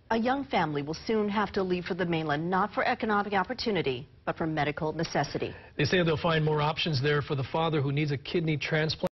A young family will soon have to leave for the mainland, not for economic opportunity, but for medical necessity. They say they'll find more options there for the father who needs a kidney transplant.